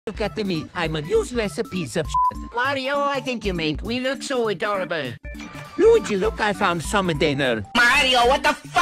Look at me. I'm a useless piece of shit. Mario, I think you mean we look so adorable. Luigi, look, I found some dinner. Mario, what the fuck?